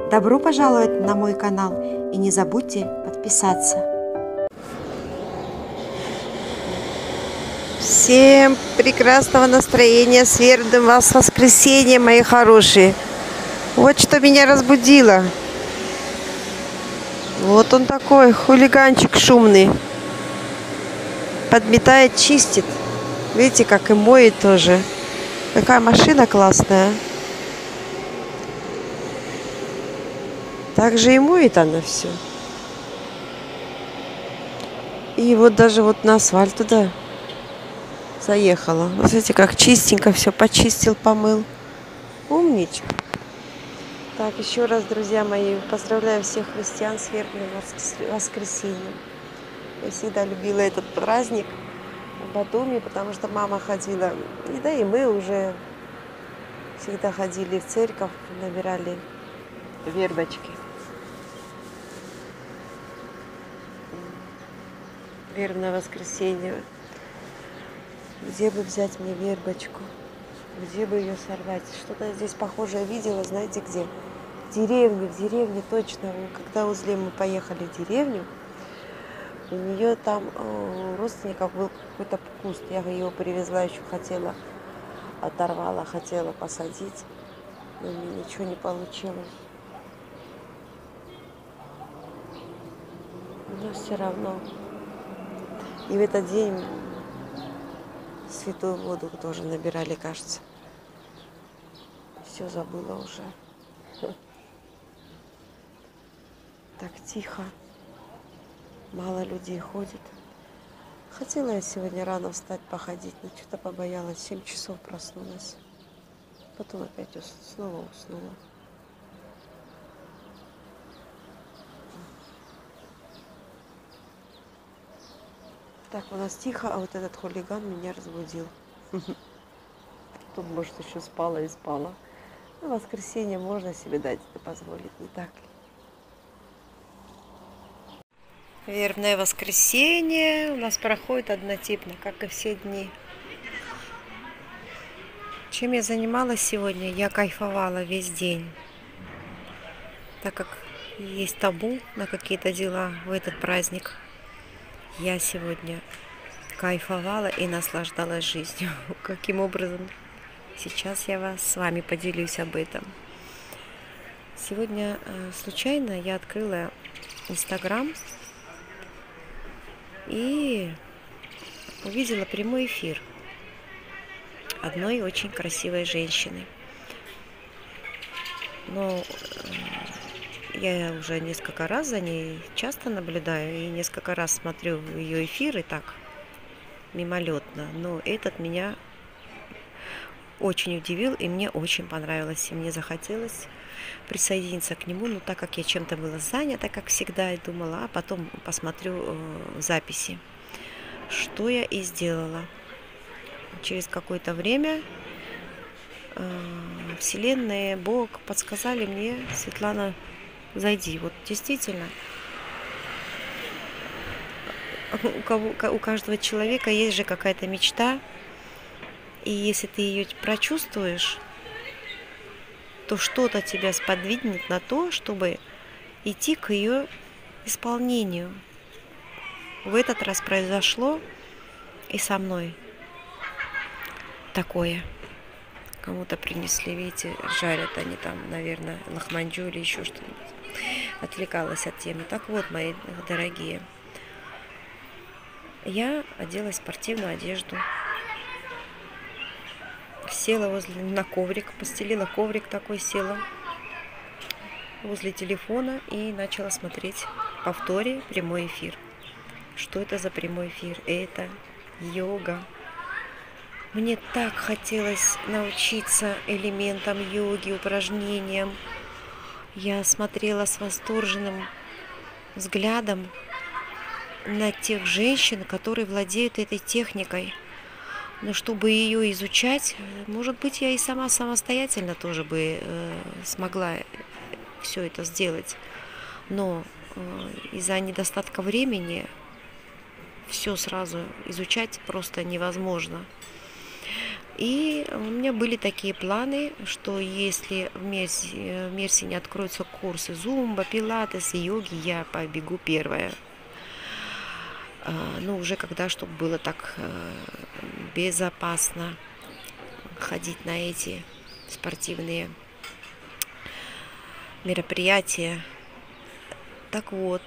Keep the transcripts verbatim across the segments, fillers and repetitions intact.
Добро пожаловать на мой канал и не забудьте подписаться. Всем прекрасного настроения, с верным вас воскресеньем, мои хорошие. Вот что меня разбудило. Вот он такой, хулиганчик шумный. Подметает, чистит. Видите, как и моет тоже. Какая машина классная. Так же и моет она все. И вот даже вот на асфальт туда заехала. Вот смотрите, как чистенько все почистил, помыл. Умничка. Так, еще раз, друзья мои, поздравляю всех христиан с верным воскресеньем. Я всегда любила этот праздник в Батуми, потому что мама ходила, и да и мы уже всегда ходили в церковь, набирали вербочки. Вербное воскресенье. Где бы взять мне вербочку? Где бы ее сорвать? Что-то здесь похожее видела, знаете где? В деревне, в деревне точно. Когда узле мы поехали в деревню, у нее там у родственников был какой-то куст. Я его привезла, еще хотела, оторвала, хотела посадить, но мне ничего не получилось. Но все равно. И в этот день святую воду тоже набирали, кажется. Все забыла уже. Так тихо. Мало людей ходит. Хотела я сегодня рано встать, походить, но что-то побоялась. В семь часов проснулась. Потом опять снова уснула. Так, у нас тихо, а вот этот хулиган меня разбудил. Тут, может, еще спала и спала. В воскресенье можно себе дать это позволить, не так ли? Вербное воскресенье у нас проходит однотипно, как и все дни. Чем я занималась сегодня? Я кайфовала весь день. Так как есть табу на какие-то дела в этот праздник, я сегодня кайфовала и наслаждалась жизнью. Каким образом? Сейчас я вас с вами поделюсь об этом. Сегодня э, случайно я открыла Инстаграм и увидела прямой эфир одной очень красивой женщины. Но э, я уже несколько раз за ней часто наблюдаю и несколько раз смотрю ее эфиры так мимолетно. Но этот меня очень удивил, и мне очень понравилось, и мне захотелось присоединиться к нему, но так как я чем-то была занята, как всегда, и думала, а потом посмотрю э, записи, что я и сделала. Через какое-то время э, Вселенная, Бог подсказали мне: Светлана, зайди. Вот действительно, у, кого, у каждого человека есть же какая-то мечта. И если ты ее прочувствуешь, то что-то тебя сподвигнет на то, чтобы идти к ее исполнению. В этот раз произошло и со мной такое. Кому-то принесли, видите, жарят они там, наверное, лахманджу или еще что-нибудь. Отвлекалась от темы. Так вот, мои дорогие, я одела спортивную одежду. Села возле, на коврик, постелила коврик такой, села возле телефона и начала смотреть в повторе прямой эфир. Что это за прямой эфир? Это йога. Мне так хотелось научиться элементам йоги, упражнениям. Я смотрела с восторженным взглядом на тех женщин, которые владеют этой техникой. Но чтобы ее изучать, может быть, я и сама самостоятельно тоже бы э, смогла все это сделать. Но э, из-за недостатка времени все сразу изучать просто невозможно. И у меня были такие планы, что если в Мерси, в Мерсине откроются курсы зумба, пилатес и йоги, я побегу первая. Ну, уже когда, чтобы было так безопасно ходить на эти спортивные мероприятия. Так вот,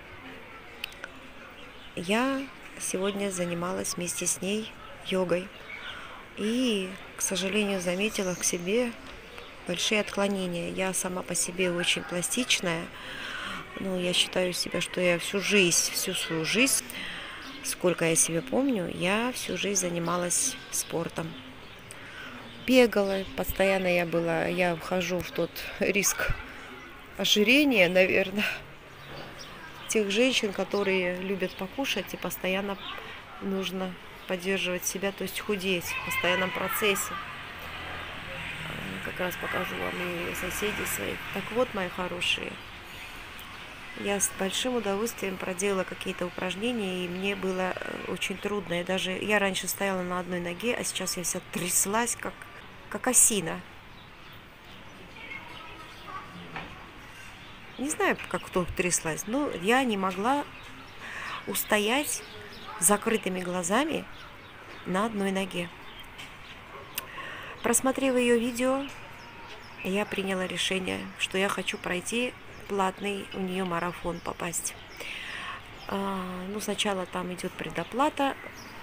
я сегодня занималась вместе с ней йогой. И, к сожалению, заметила к себе большие отклонения. Я сама по себе очень пластичная. Ну, я считаю себя, что я всю жизнь, всю свою жизнь, сколько я себя помню, я всю жизнь занималась спортом. Бегала, постоянно я была, я вхожу в тот риск ожирения, наверное, тех женщин, которые любят покушать и постоянно нужно поддерживать себя, то есть худеть в постоянном процессе. Как раз покажу вам и соседей своих. Так вот, мои хорошие, я с большим удовольствием проделала какие-то упражнения, и мне было очень трудно. И даже я раньше стояла на одной ноге, а сейчас я вся тряслась, как, как осина. Не знаю, как кто тряслась, но я не могла устоять с закрытыми глазами на одной ноге. Просмотрев ее видео, я приняла решение, что я хочу пройти платный у нее марафон, попасть. А, ну, сначала там идет предоплата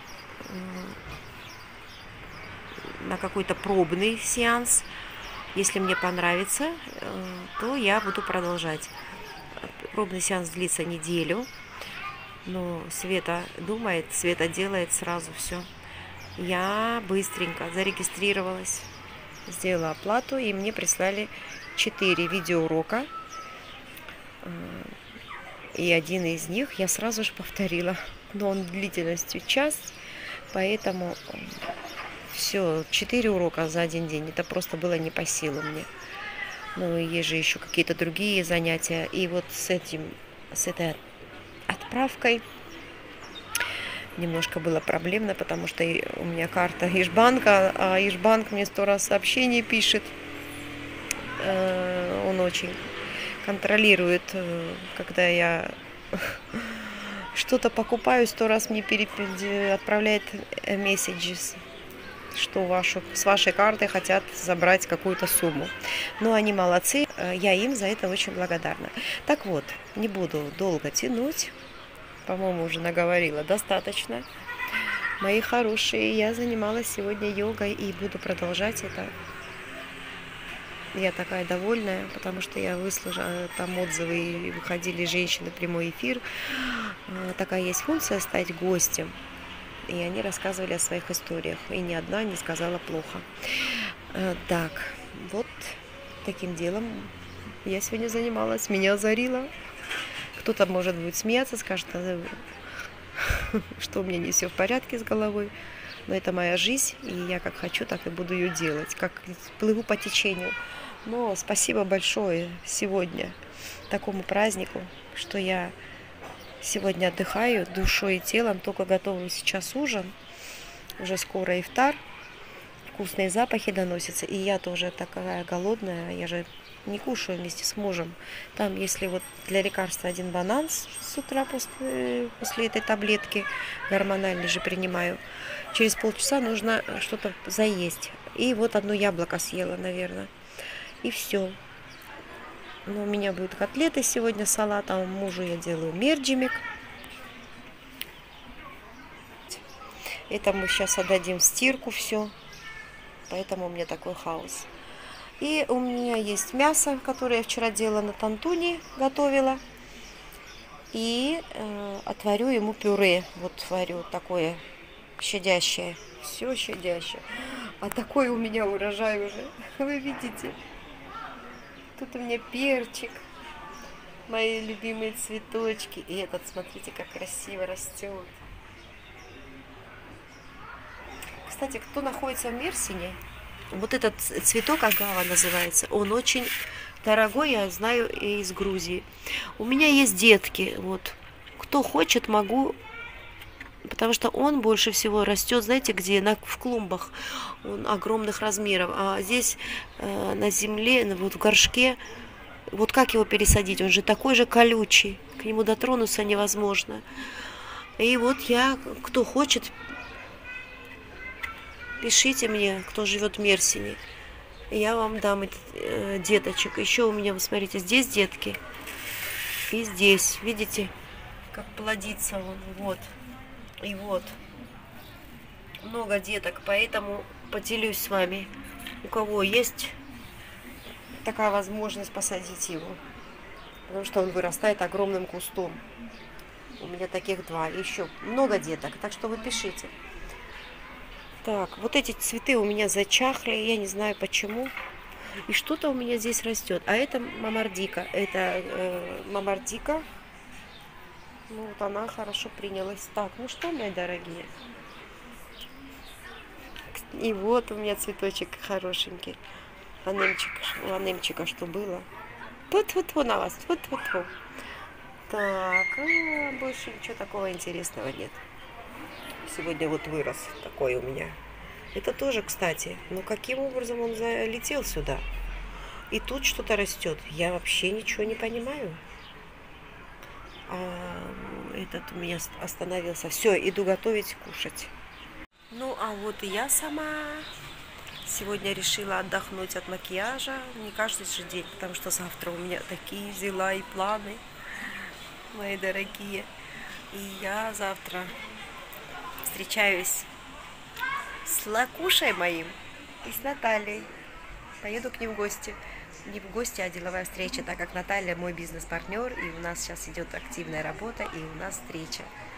на какой-то пробный сеанс. Если мне понравится, то я буду продолжать. Пробный сеанс длится неделю. Но Света думает, Света делает сразу все. Я быстренько зарегистрировалась, сделала оплату, и мне прислали четыре видеоурока. И один из них я сразу же повторила. Но он длительностью час, поэтому все, четыре урока за один день. Это просто было не по силу мне. Ну, и есть же еще какие-то другие занятия. И вот с этим, с этой отправкой немножко было проблемно, потому что у меня карта Ижбанка, а Ижбанк мне сто раз сообщение пишет. Он очень контролирует, когда я что-то покупаю, сто раз мне отправляет месседжес, что вашу, с вашей карты хотят забрать какую-то сумму. Но они молодцы, я им за это очень благодарна. Так вот, не буду долго тянуть. По-моему, уже наговорила достаточно. Мои хорошие, я занималась сегодня йогой и буду продолжать это. Я такая довольная, потому что я выслушала там отзывы, и выходили женщины в прямой эфир. Такая есть функция стать гостем. И они рассказывали о своих историях. И ни одна не сказала плохо. Так, вот таким делом я сегодня занималась. Меня озарило. Кто-то, может быть, смеяться, скажет, что у меня не все в порядке с головой. Но это моя жизнь, и я как хочу, так и буду ее делать. Как плыву по течению. Но спасибо большое сегодня такому празднику, что я сегодня отдыхаю душой и телом, только готовлю сейчас ужин. Уже скоро ифтар. Вкусные запахи доносятся. И я тоже такая голодная. Я же не кушаю вместе с мужем. Там, если вот для лекарства один банан с утра после, после этой таблетки, гормональной же принимаю, через полчаса нужно что-то заесть. И вот одно яблоко съела, наверное. И все. Но у меня будут котлеты сегодня, салат, а мужу я делаю мерджимик. Это мы сейчас отдадим в стирку все. Поэтому у меня такой хаос. И у меня есть мясо, которое я вчера делала на тантуне, готовила. И э, отварю ему пюре. Вот варю такое щадящее. Все щадящее. А такой у меня урожай уже. Вы видите? Тут у меня перчик. Мои любимые цветочки. И этот, смотрите, как красиво растет. Кстати, кто находится в Мерсине, вот этот цветок агава называется, он очень дорогой, я знаю, из Грузии. У меня есть детки, вот. Кто хочет, могу Потому что он больше всего растет, знаете, где? На, в клумбах. Он огромных размеров. А здесь э, на земле, ну, вот в горшке, вот как его пересадить? Он же такой же колючий. К нему дотронуться невозможно. И вот я, кто хочет, пишите мне, кто живет в Мерсине. Я вам дам э, деточек. Еще у меня, вы смотрите, здесь детки. И здесь, видите, как плодится он. Вот. И вот. Много деток, поэтому поделюсь с вами. У кого есть такая возможность посадить его. Потому что он вырастает огромным кустом. У меня таких два. Еще много деток, так что вы пишите. Так, вот эти цветы у меня зачахли, я не знаю почему. И что-то у меня здесь растет. А это мамардика. Это э, мамардика. Ну вот она хорошо принялась. Так, ну что, мои дорогие. И вот у меня цветочек хорошенький. Ланемчик, ланемчика что было. Вот-вот-вот на вас. Вот-вот-вот. Так, а больше ничего такого интересного нет. Сегодня вот вырос такой у меня. Это тоже, кстати. Ну, каким образом он залетел сюда? И тут что-то растет. Я вообще ничего не понимаю. А этот у меня остановился. Все, иду готовить, кушать. Ну, а вот и я сама сегодня решила отдохнуть от макияжа. Не каждый же день, потому что завтра у меня такие дела и планы, мои дорогие. И я завтра встречаюсь с Лакушей моим и с Натальей. Поеду к ним в гости. Не в гости, а деловая встреча, так как Наталья мой бизнес-партнер, и у нас сейчас идет активная работа, и у нас встреча.